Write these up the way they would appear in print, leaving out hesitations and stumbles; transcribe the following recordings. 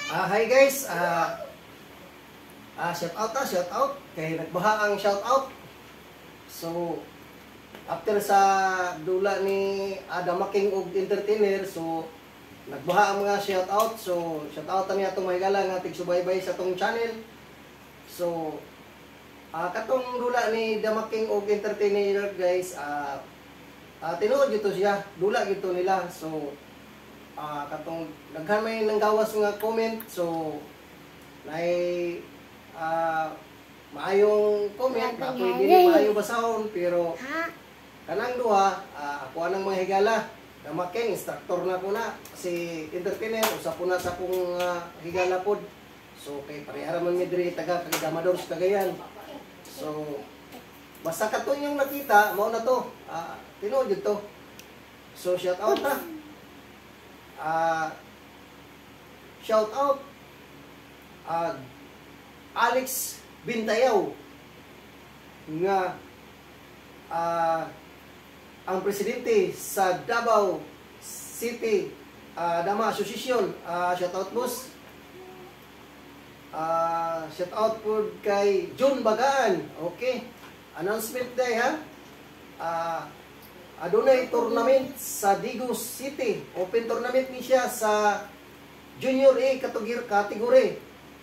Hi guys, shout out kay nagbaha ang shout out. So after sa dula ni Adamaking og entertainer, so nagbaha ang mga shout out. So shout out niya atong mahigala nga tigsubaybay sa tong channel. So katong dula ni Damaking og entertainer guys, tinuod gito siya, dula gito nila. So katong daghan may nanggawas nga comment, so nay maayong comment na pwede maayo basahon, pero kanang duha ako anang mga higala Damaking instructor na ko na si entertainer usa po na sa kong higala pod. So kay parehara man mi diri taga Kagamador sa Cagayan. So basta katon yung nakita mao na to, tinuod jud to. So shout out na. Shout out Alex Bintayaw nga ang presidente sa Davao City Dama Association. Shout out boss. Shout out po kay June Bagaan. Okay, announcement day ha. Adunay tournament sa Digos City. Open tournament ni siya sa Junior A category.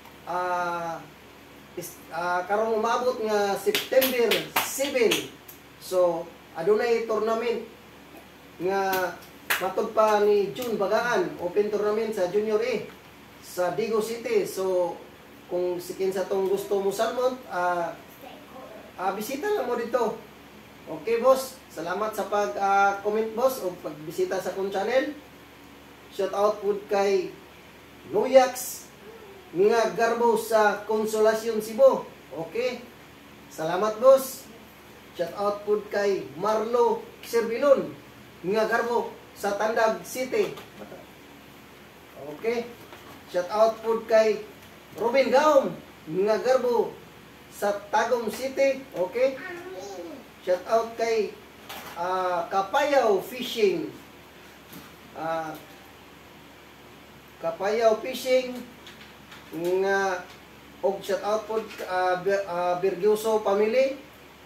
Karong umabot nga September 7. So adunay tournament nga matod pa ni June Bagaan. Open tournament sa Junior A sa Digos City. So kung sikin sa tong gusto mo salmon, bisita lang mo dito. Okay boss, salamat sa pag-comment boss o pagbisita sa akong channel. Shout out po kay Noyax nga garbo sa Consolacion Cebu. Okay, salamat boss. Shout out po kay Marlo Serbilon nga garbo sa Tandag City. Okay, shout out po kay Robin Gaum nga garbo sa Tagum City. Okay, shout out kay Kapayaw Fishing. Kapayaw Fishing nga og shout out po Bergyoso family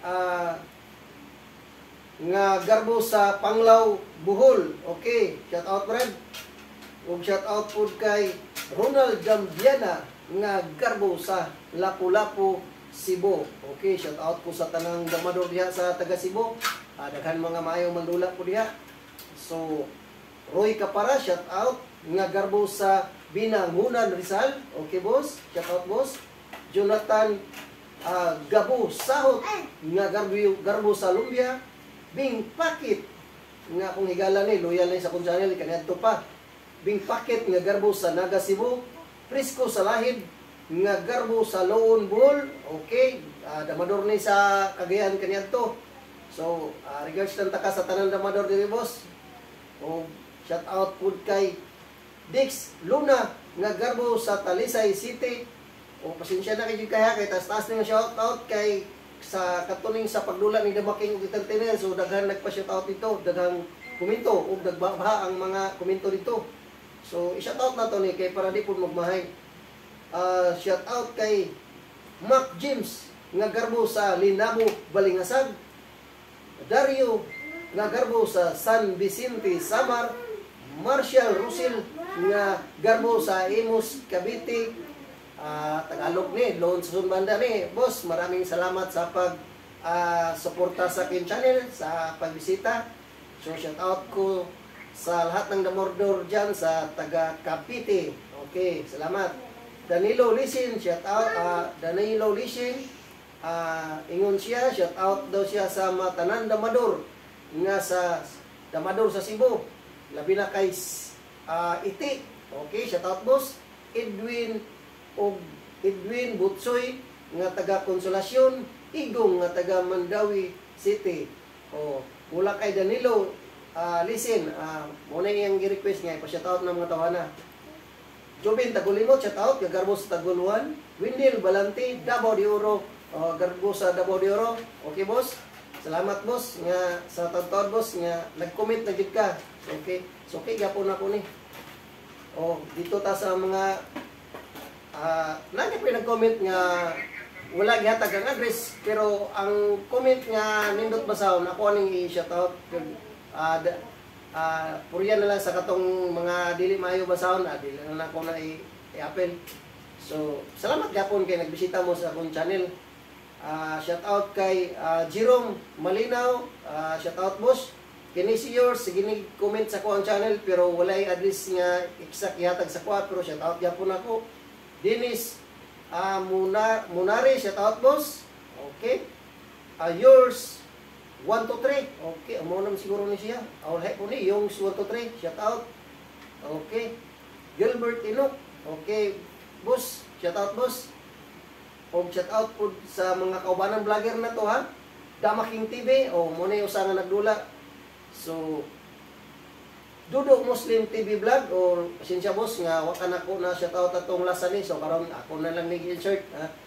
nga garbo sa Panglao, Bohol. Okay, shout out Brad. Og shout out po kay Ronald Jambiana nga garbo sa Lapu-Lapu, Cebu. Okay, shout out po sa tanang Damador diha sa taga Cebu. Daghan mga maayong mandula po diha. So Roy Capara, shout out nga garbo sa Binangunan, Rizal. Okay boss, shout out boss. Jonathan Gabo Sahot nga garbo sa Lumbia. Bing Pakit nga kung higala ni loyal ni sa kong channel kaniadto pa. Bing Pakit nga garbo sa Naga Cebu. Prisco Salahid nga garbo sa Loon Bohol. Okay, Damador ni sa Cagayan kaniadto. So regards lang taka sa tanan Damador diri boss. O shout out pud kay Dix Luna nga garbo sa Talisay City. O pasensya na kay kaya kay taas-taas ning shout out kay sa katuning sa pagdula ni Damaking og entertainer. So daghan nagpa-shout out dito, daghang komento ug nagbaha ang mga komento dito. So i-shout out na to ni kay para di pud magmahay. Shout out kay Mark James nga garbo sa Linabo, Balingasag. Dario nga garbo sa San Vicente, Samar. Marshall Rusil nga garbo sa Imus, Cavite. Tagalog ni Loan sa Banda ni boss. Maraming salamat sa pag suporta sa akin channel, sa pagbisita. So shout out ko sa lahat ng Damordor dyan sa taga Cavite. Okay, salamat. Danilo Lisin, shout out. Danilo Lisin, ingon siya, shout out daw siya sa Matanan Damador nga sa Damador sa Cebu. Labi na kay Iti. Okay, shout out boss. Edwin Butsoy nga taga Consolacion. Igong nga taga Mandawi City. Mula kay Danilo Lisin, muna yung request nga ipa-shout out ng mga tawana. Jobin Tagulimot, shout out, garbo sa Taguluan. Windil Balanti, Davao de Oro, garbo sa Davao de Oro. Okay boss, salamat boss nga sa taon boss nga nag-comment na gid ka. Okay, so okay gapon ako ni. Dito ta sa mga Lagi pa nag-comment nga wala gihatag ang address, pero ang comment nga nindot basahon ako aning i-shoutout. Puriyan na lang sa katong mga dili maayo basahon, dili na ako na i-appel. So, salamat gapon kay nagbisita mo sa akong channel. Shoutout kay Jerome Malinaw, shoutout boss. Kini si yours, sige ni comment sa ko ang channel pero walay address nga exact ihatag sa ko, pero shoutout gapon ako. Dennis Munari, shoutout boss. Okay. Yours 1 to 3. Okay, amo naman siguro ni siya. Alright po ni yung 1 to 3, shoutout. Okay. Gilbert Inok. Okay, boss, shoutout boss. O shoutout po sa mga kaubanan vlogger na to ha. Damaking TV o mo na usa nga nagdula. So Dudo Muslim TV vlog o pasensya boss nga wa kana ko na shoutout atong lasa ni, so karon ako na lang nag-insert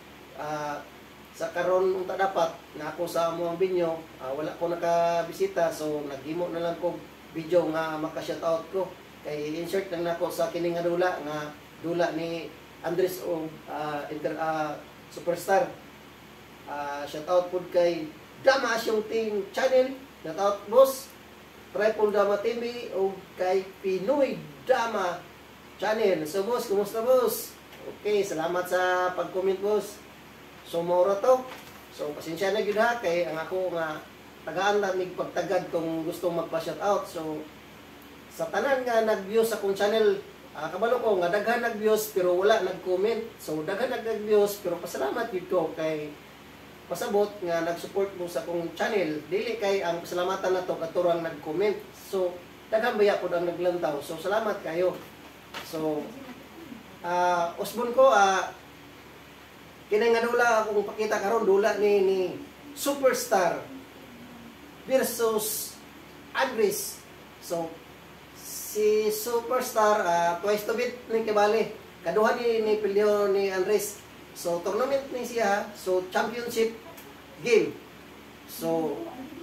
sa karon unta dapat na ako sa amuang binyo wala ko nakabisita, so naghimo na lang ko video nga maka-shoutout ko kay insert lang nako sa kining nga dula ni Andres o superstar. Shoutout pud kay Dama Asyong Team Channel, shoutout boss. Triple Dama TV o kay Pinoy Dama Channel. So boss, kumusta boss? Okay, salamat sa pag-comment boss. So maura to. So pasensya na gyud ha kay ang ako nga tagaan na mig pagtagad kung gusto magpa-shoutout. So sa tanan nga nag-views sa akong channel, kabalo ko nga daghan nag-views pero wala nag-comment. So daghan nag-views pero pasalamat gyud ko kay pasabot nga nag-support mo sa akong channel. Dili kay ang salamatan nato katurang nag-comment. So daghan baya pud ang naglantaw. So salamat kayo. So usbon ko kini nga dula akong pakita karon, dula ni Superstar versus Andres. So si Superstar twice to beat ni kibali. Kaduha ni pilyo ni Andres. So, tournament ni siya. So, championship game. So,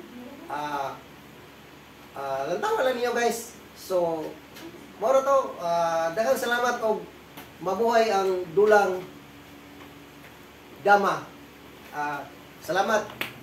lantawa lang niyo guys. So, moro to. Daghang salamat o mabuhay ang dulang Dama. Salamat.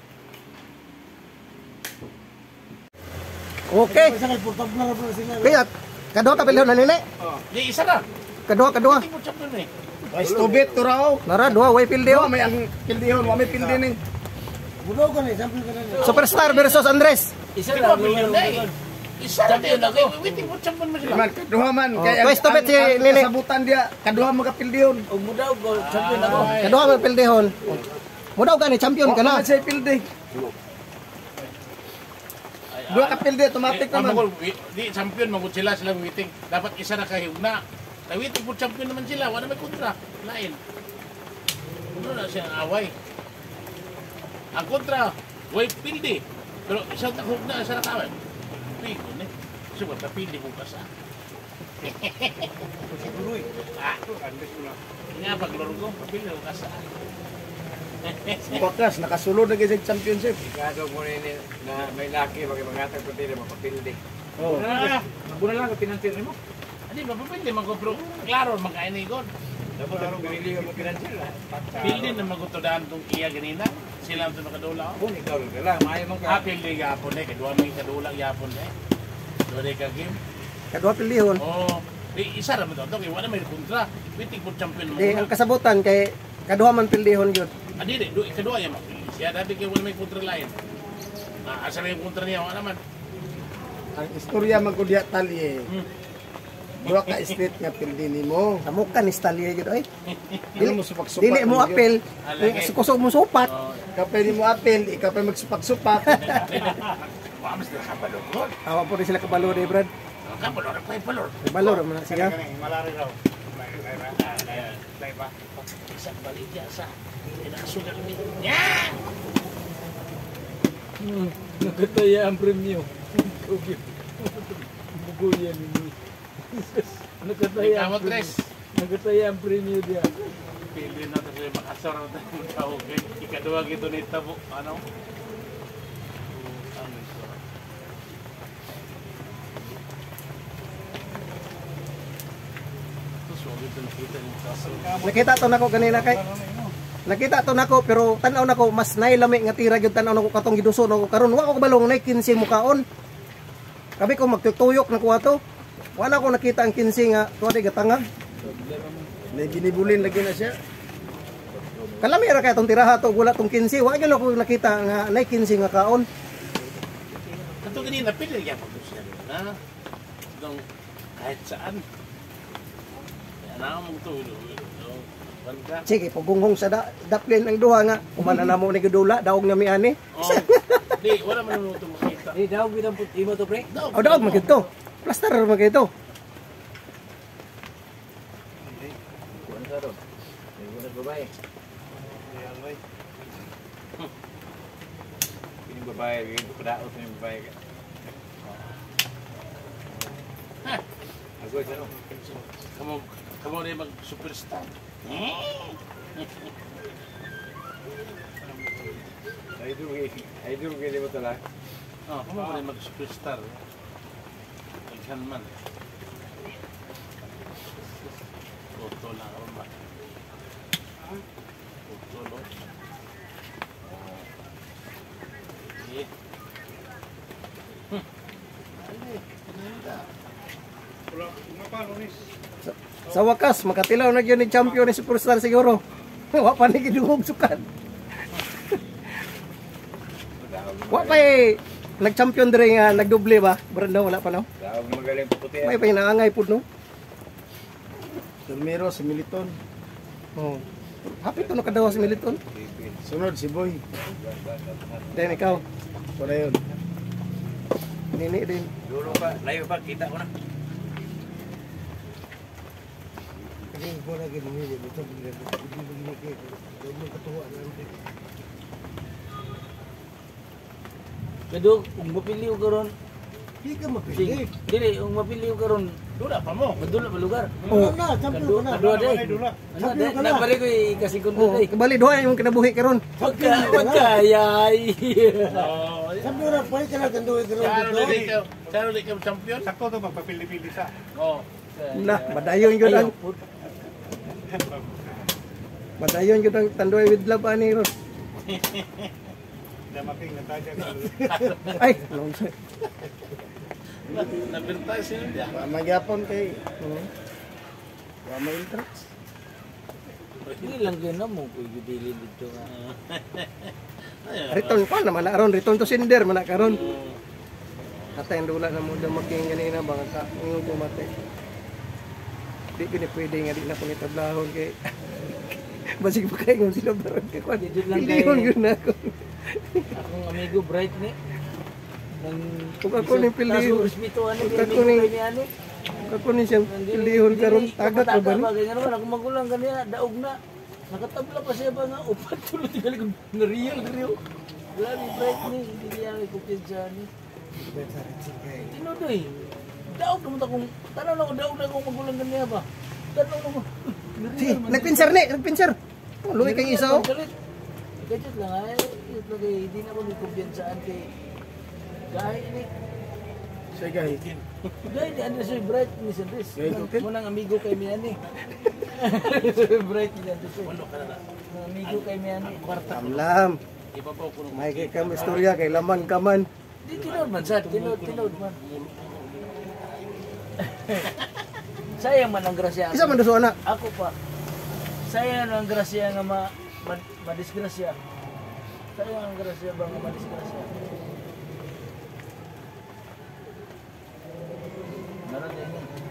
Okay. Kaya, kadua ka pilyon na nini? Di isa na. Kadua. Hindi mo champion eh. Rice to beat to raw. Nara, dua, way pildiyo. May ang pildihon, may pildin eh. Budo ko ni, sample ko na. Superstar versus Andres. Isa na million na eh. Isa na din ako. Wait, mo champion mo sila. Man, kaduha man. Kaya Twice to beat si Nini. kasabutan dia, kaduha mga pildihon. Og budaw ko, champion ako. Kadua man pildihon. Mudaw ka ni champion ka na. Wala siya pildi. Dua ka pildi, automatic naman. Di champion, magod sila waiting. Dapat isa na kahigna. Waiting po champion naman sila. Wala may kontra. Lain. Ano na siya away. Ang kontra, way pildi. Pero isang takog na, isa na kawin. Pigo na. Subat na pildi mo kasa. Nga paglaro ko, pildi mo kasa. Bakas, nakasulod na gising championship. Ikado mo na may laki, mag-imangatag ko din, mapapildi. Oh. Buna lang, pinantir mo. Hindi, mapapildi. Magkopro. Klaro, magkainigon. Dapat arong pinili mo pinantir. Pildi na magutodaan itong iya ganina. Sila ito nakadula. Kung ikaw lang, maayo mong ka. Pildi yapon eh. Kadua may kadula yapon eh. Dua ka game. Kadua pildihon. Oh, di isa ra man to. Wala may kontra. Waiting for champion mo. Di ang kasabutan kay kadua man pildihon gyud. Adi di, kadua ya mapildi. Siya dati kay wala may kontra lain. Asa na yung kontra niya, wala naman. Ang istorya magkudya tali eh. Dua ka street nga pildi nimo. Amo ka ni stalye gyud ay. Dili mo supak-supak. Dili mo apel. Kusog mo supat. Kapay ni mo apel, ikaw pa magsupak-supak. Mas na kapalor ko. Awa po rin sila kabalo ni Brad. Kapalor, kapalor. Balor man siya. Malari raw. Isang baligya sa nakasugal ni. Yan! Nakataya ang premyo. Buguyan ni. Nakataya Ikaw tres. Nakataya ang premyo dia. Pili na ito siya makasara na yung tawag. Ikaduwa gito ni Tabo. Ano? So, ito nakita yung kaso. Nakita to nako kanina kay. Nakita to nako pero tan-aw nako mas nailami nga tira gyud tan-aw nako katong giduso nako karon wa ko balong nay 15 mukaon. Kabi ko magtutuyok na ko ato. Wala ko nakita ang 15 nga tuwa di gatangag. May ginibulin lagi na siya. Kalami ra kay tong tiraha to wala tong 15. Wa gyud ko nakita nga nay 15 nga kaon. Ito ganina, pili niya pag siya. Ha? Itong kahit saan. Kaya na mong tulog. Bangka. Sige, pagunghong sa daplin ang duha nga. Umana na mo ni gudula daog nga mi ani. Oh, di, wala man nung ito makita. daw bidang puti mo to pre. O daog man gito. Plaster man gito. Kuan sa ro. May guna babae. Ini babae, ini padaot ni babae. Ako sa ro. Kamu na mag-superstar. Ay do gini mo tala. Oh, kamu na mag-superstar. Naghan man. Foto lang ako ba? Foto lo. Eh. Sa wakas makatilaw na gyud ni champion ni superstar siguro. Wa pa ni gidungog sukan. Wa pa nag-champion dire nga nagdoble ba? Brando wala pa no. Daw magaling puti. May pinaangay pud no. Termero si Militon. Oh. Happy to no kadawa si Militon. Sunod si Boy. Then ikaw, Wala yun. nini din. Dulo pa, layo pa kita ko na. Kasi ko na ginili. Ito begini kay. Dito katuwa na. Kadug, kung mapili ko karon, Di ka mapili. dili, kung mapili ko karon, Dula pa mo. madula pa lugar. Oh. Na, champion ka na. Kadua day. Ano, Champion ka na. nabalik ko ikasigundo Oh, day. kabali duha yung kinabuhi karon. Pagkayay. Oh, Champion na, pwede ka na tanduhin ka Saro di ka champion? Sakto to magpapili-pili sa. Oh. Na, madayon gyud ang madayon gyud ang tandoy with love ani ron. Damaking nataja ka. Ay, long say. Nabintay sila niya. Magyapon kay. Wa may interest. Dili lang gyud na mo ko gidili dito nga. Return pa naman na ron, return to sender man na karon. Atay ang dula na mo daw making ganina bang ka ingon ko mate. Di gini pwede nga di na ko nitablahon kay basig pa kay ngon sila baron kay kwan. Dito lang Hindi kay- yun yun ako. Akong amigo bright ni. Nang Kung ako ning pili- respeto ano kung kay ako amigo ning- kay ni ano. Kako ni siyang pilihon karon tagat pa ba ni? Bagay nga naman ako magulang kaniya daog na. Nakatabla pa siya ba nga upat tulo tingali ko na real real. Wala ni bright ni hindi niya may kumpiyansa ni. Tinodoy. Daog naman akong tanaw na ko daog na akong magulang kaniya ba. Tanaw na ko. Si, nagpinsar ni, nagpinsar. Oh, luwi kay isa oh. Gadget lang ay ito kay hindi na ko may kumpiyansaan kay gay ni. Say guys. Gay di ano siya bright ni Sandris. Mo nang amigo kay Miani. Bright ni Sandris. Walo ka na. Amigo kay Miani. Tamlam. Ibabaw ko nung May kay kam istorya kay laman ka man. Di tinod man sa tinod man. Sayang man ang grasya. Isa man doso anak. Ako pa. Sayang ang grasya nga madisgrasya. Sayang ang grasya ba nga madisgrasya. Naran din.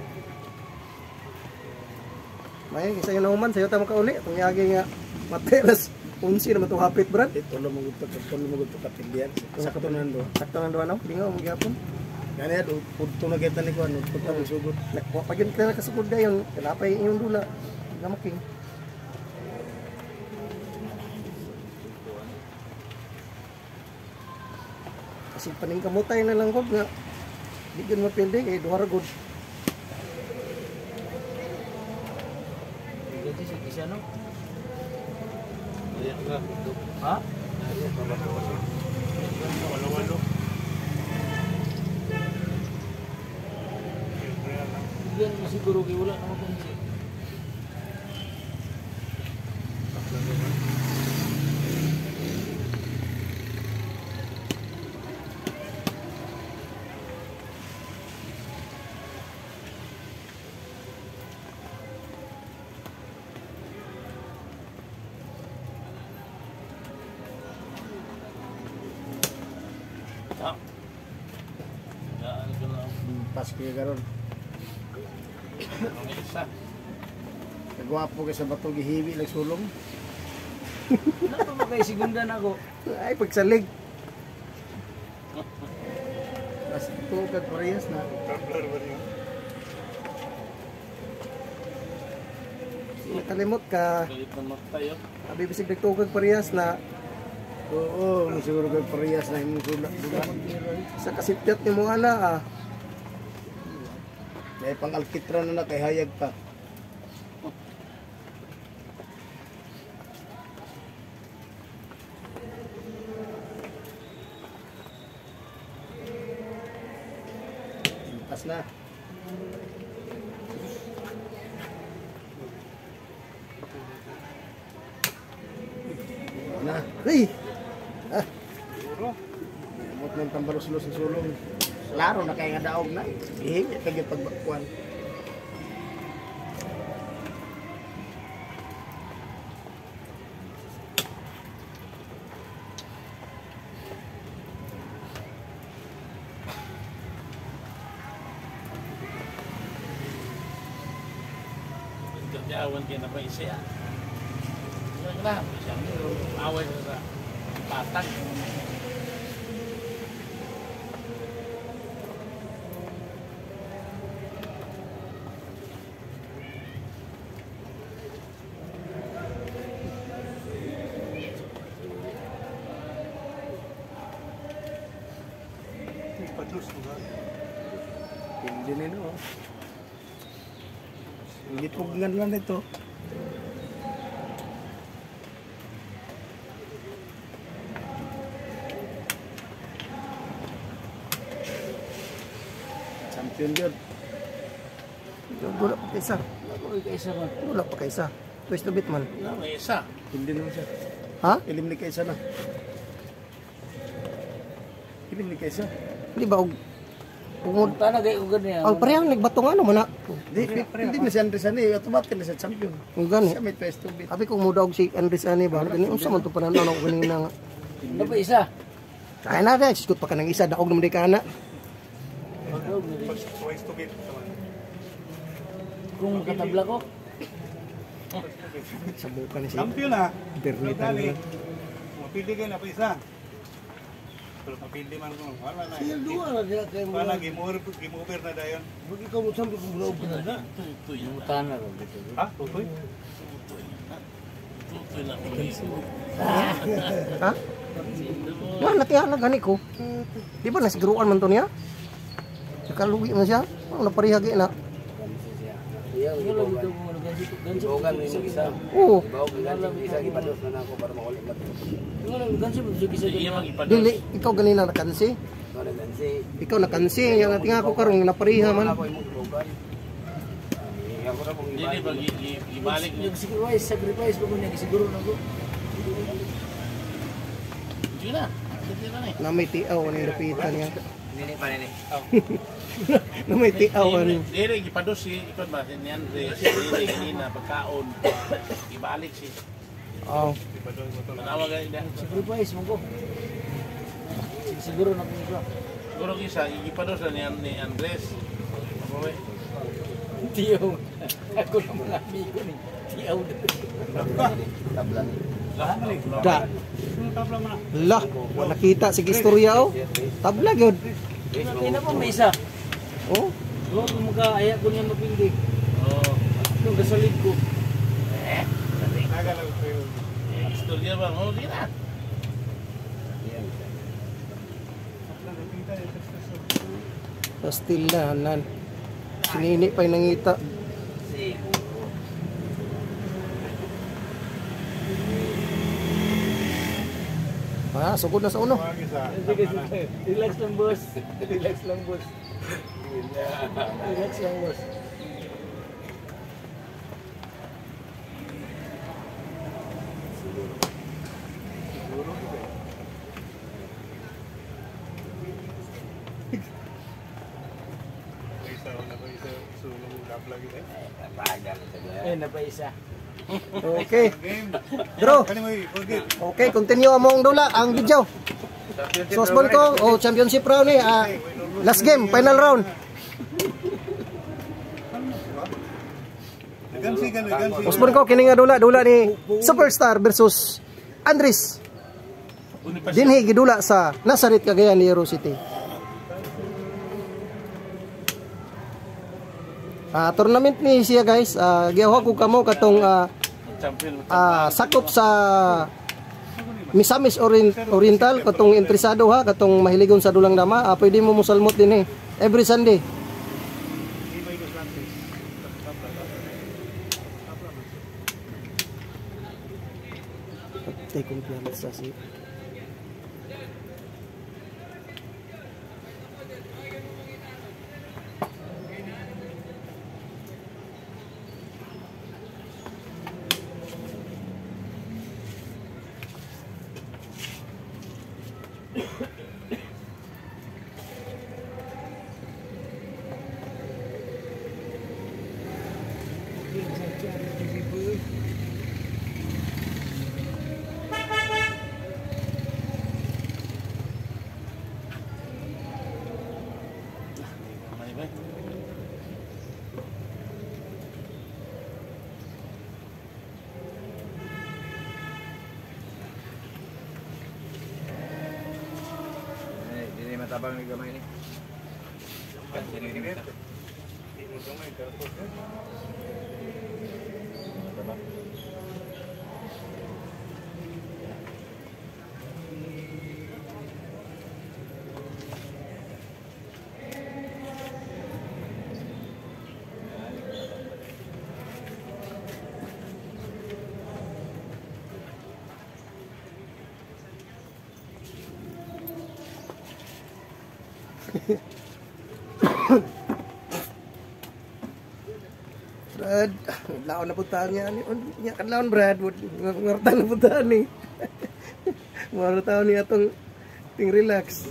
May isa yung nauman sayo ta makauli. Kung yagi nga matelas 11 naman to hapit brad. Ito lo magutok katilyan. Sakto na ndo. Sakto nang duwa no. Bingaw mo gyapon. Gani ad pudto na kita ni ko ano, pudto na sugod. Wa pa gyud ka kasugod dayon. Kalapay inyong dula. Gamaking. Kasi paning kamutay na lang gud nga di gyud mapindi kay duha ra gud. Ganti si Kisya no. Ayan ka. Ha? Walo-walo. Yan siguro kay wala naman kung si. lawas kaya karon. Ang isa. Kagwapo kay sa batong gihiwi lang sulong. Wala pa ba kayo sigundan ako? Ay, pagsalig. Tapos ito kag parehas na. Tumbler ba niyo? Nakalimot ka. Galit na tayo. Abi bisig nagtugag parehas na Oo, siguro kag parehas na imong sulat. sa kasipyat ni mo ana ah. May pang alkitran na kay hayag pa. Pas na. Na. Ay, Amot ng tambalos-los sa sulong. Klaro na kay nga daog na. Hihingi pag yung pagbakuan. Awan kayo na pa isa. Yung na, siyang away sa patag. Padus mo ba? Hindi nino. Hindi tugngan lang ito. Champion yun. wala pa kaysa. Ako kaisa man. Wala pa kaysa. Twist to bit man. Na, may isa. Hindi naman siya. Ha? Ilim ni Kaisa na. Ilim ni Kaisa. Di ba og Pumunta na kayo ganyan. ang parehang nagbatong ano man na. Hindi na siya Andres ani. Automatic na siya champion. Ang gani. Siya may twist to beat. Abi kung mudaog si Andres ani ba? Gani unsa man to pananaw ko kanina nga. Ano pa isa? Kaya na dai, sikot pa ka ng isa daog naman di ka na. Twice to beat. Kung katabla ko, Sabukan ni si Champion na. Bernitan Dali. na. Mapili kayo na pa isa. Pero mapili man ko. Wala na. sila dua na sila kayo Wala mga. game over na dayon. Huwag ikaw mo sampai kung bulaog ka na na. Tutoy na. Pumunta na rin dito. Ha? Tutoy? Tutoy na. Ha? Wala natihala gani ko. Di ba nasiguruan man to niya? Nakaluwi man siya. Ang naparihagi na. Wala lang ito kung ano gansi. Gansi isa. Oo. Wala lang gansi mo isa Iya ganyan. mag-ipados. Dili, ikaw ganina nakansi. Ikaw nakansi. Yang natinga ko karong napariha man. Dili ba ibalik niya. Sacrifice ko niya siguro na ko. Sige na. Sige na eh. Na may tiaw ano yung lapitan niya. Nini pa nini. Na may tiaw ano. Dili gipados si ikon ba si Andres. Dili kanina pagkaon. Ibalik si. Oh. Tanawa gani na. Sacrifice mo ko. Siguro na ko ito. Siguro kisa igipados ni Andres. Mabawi. Tiyaw. Ako na mga amigo ni. Tiyaw na. Da. Lah, wala nakita sige istorya oh. Tabla gyud. Ina pa may isa. Oh. Huwag mo ka ayak ko niya mapindi. Oh. Yung gasolid ko. Nagalaw ko yun. Istorya ba? Oh, di na. Pastilanan. Sinini pa yung nangita. Ah, sugod na sa uno. Wag isa. Relax lang boss. Relax lang boss. Relax lang boss. Isa na ko isa sulong lablag ito. Napa isa. Okay. Game. Bro, Kani mo forget. okay, continue among dula ang video. Sosbon ko, oh, championship round eh. Last game, final round. Gansigan, gansigan. Usbon ko kini nga dula ni Superstar versus Andres. Dinhi gidula sa Nazareth, Cagayan de Oro City. Tournament ni siya guys, giawa ko kamo katong Champion. sakop sa Misamis Oriental katong interesado ha, katong mahiligon sa dulang dama, pwede mo musalmot din every Sunday. Tay kumpiyansa si Hindi matabang ng gamay ni. Kasi ni Dimita. Brad, laon na puntahan niya ni. Nya kan laon Brad, ngartan na puntahan ni. Maro taon ni atong ting relax.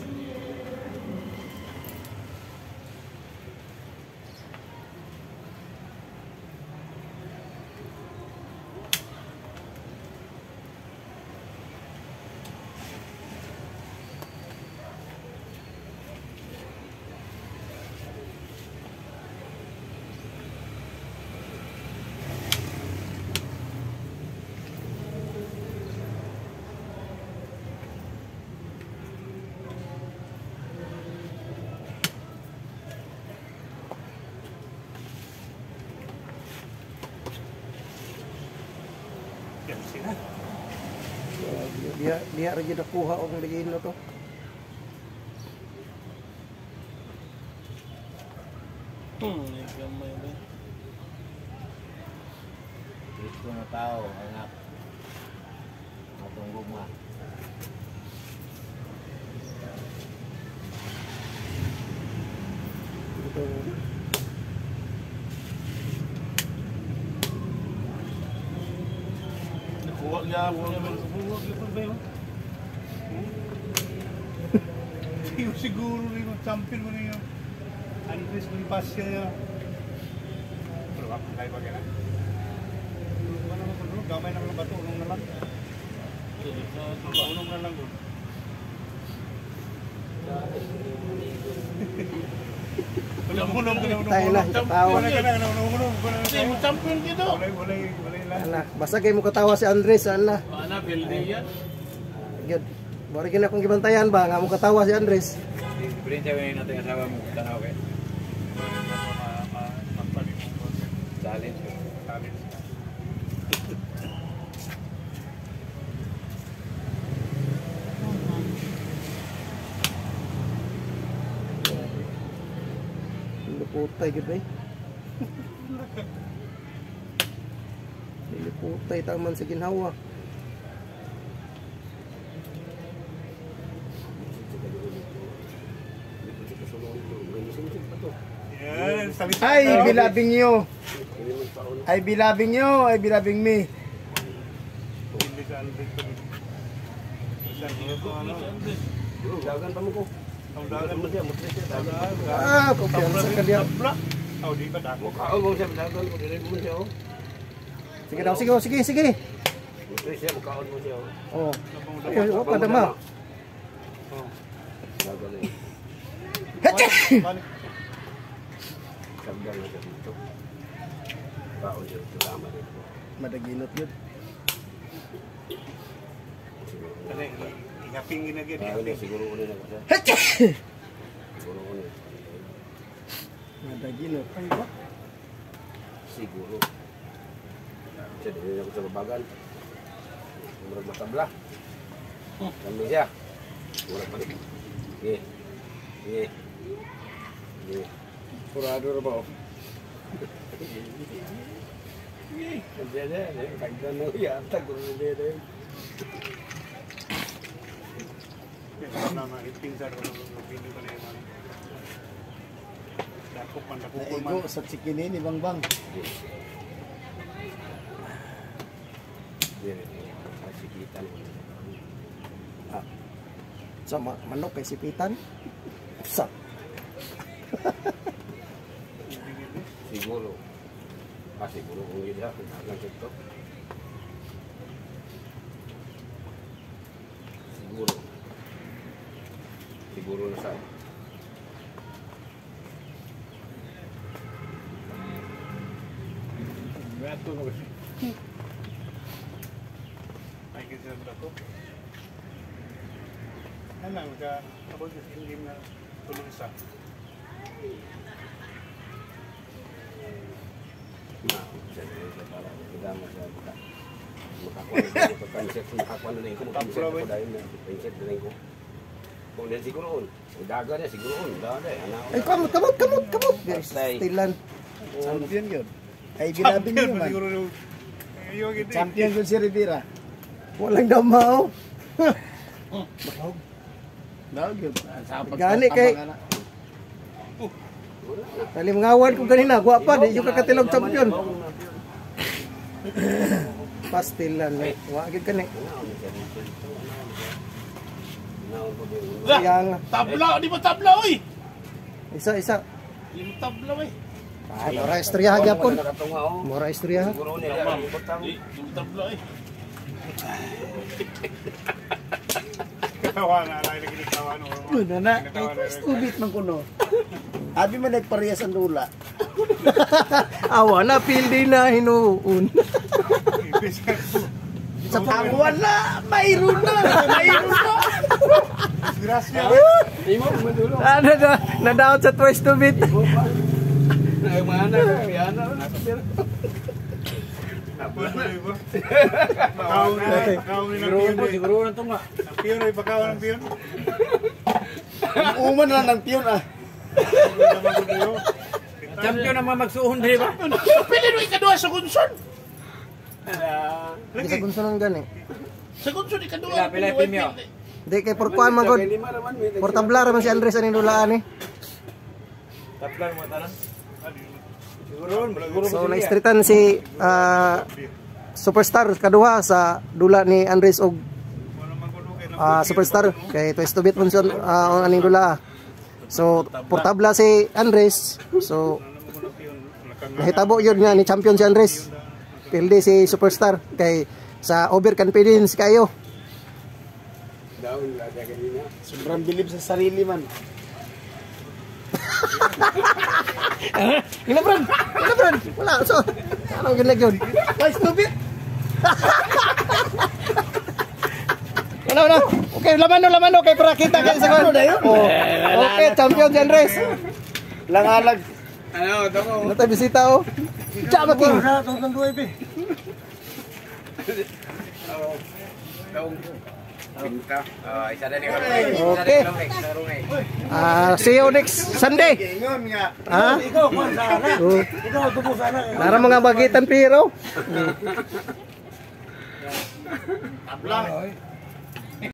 Dia raja nakuha ang ligin na to. Gamay ba? Ito na tao, anak. Atong guma. Nakuha niya ako naman. Siguro rin yung champion mo niyo. Andres mo yung pasya niya. Pero ako kayo ba kaya? Gamay na lang bato, unong na lang. Unong na lang. Tayo na, tawa. Kasi mo champion dito. Walay lang. Ana, basta kay mo katawa si Andres ana. Ana, building yan. Gyud. Mori gina kung gibantayan ba nga mo katawa si Andres. Perintah ko natin asawa mo, tanaw kayo. Challenge ko. Luputay gyud bay. Luputay taman sa ginhawa. Yan, salita. Ay, bilabing you. Ay, bilabing you. Ay, bilabing me. Hindi sa Andres ko. Dagan pa mo ko. Ang dagan mo siya, Kumpiyansa ka diya. di ba dako? Kaon mo siya, dagan ko, dire mo siya. Sige daw, sige. Dire siya, kaon mo siya. Oh. Ay, wa pa dama. Oh. Dagan eh. Balik. Sabdang na dito. Baon dito tama dito. Madaginot yun. Kani, ihaping ginagyan. Siguro ulit na kasi. Siguro ulit. Madaginot. Ay ba? Siguro. Siya din ako sa babagan. Murag matabla. Kami siya. Murag balik. Ye. Ye. Ye. Purado na ba? Jadi, tagdan na yata guru dia. Nama iping sa video ka na yun. Dakupon Naigo man. sa chikini ni Bangbang. Dia masih kita. Sa manok kay sipitan. Sa Siguro. Siguro kung hindi ako lang ito. Siguro. Siguro na sa Beto mo kasi. Ay, kasi sa ko. Ano, ako sa hindi na tulong isa. makakuha na ko konsep ko dahil na konsep na ko kung din siguro daga na siguro daga ay kamot. Stilan. Champion yun. Ay ginabing yun man. Champion yun si Rivera. Walang damao. Daog yun. Gani kay Dali mengawal ko kanina, guwapa di yung kakatilog champion. Pastilan eh. Wa gid kani. Yang Tabla, di ba tabla oy? isa. Yung tabla oy. Ay, ora istorya gyapon. Mura istorya. siguro nila ibutang Yung tabla oy. Kawa na, lagi kinikawa no. Ano na? Ubit man kuno. Abi man nagparehas ang dula. Awa na pildi na hinuun. Sa pangwan na, mayroon na. Grasya. imo madulo Ano na, na-down sa twice to beat. ay mana yan na pero Siguro na ito nga. Ang piyon ay bakawan ng piyon. Uman na ng piyon ah. Champion naman magsuhon di ba? Pili no ikadua sa kunson. Isa kung saan gani. Sa kunson ikadua. Pila premium. Di kay porkuan man gud. Portabla ra man si Andres aning dulaan eh. Taplan mo tanan. So na-streetan si Superstar kaduha sa dula ni Andres og Superstar kay twice to beat man siya aning dula. So portabla si Andres. So nahitabo yun nga ni champion si Andres. Pildi si Superstar kay sa overconfidence kayo. daon lagi kanina Sobrang bilib sa sarili man. Ina bro. Wala so. Anong gilag yun? Ay stupid. Wala. Okay, laman kay para kita kay sa kono dayo. Okay, champion si Andres. Langalag. ano to ko Ano tayo bisita oh? Chama king. daong pinta isa na ni Okay. sarungay See you next Sunday. Ha? Ikaw tubo sana. Nara mga bagitan pero. Tabla.